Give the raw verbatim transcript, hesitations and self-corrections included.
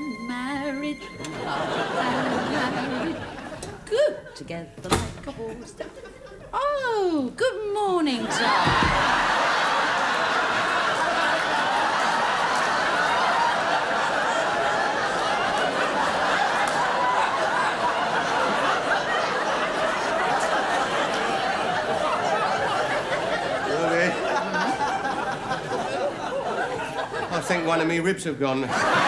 and married, loved and married, good together like a horse. Oh, good morning, darling. I think one of me ribs have gone.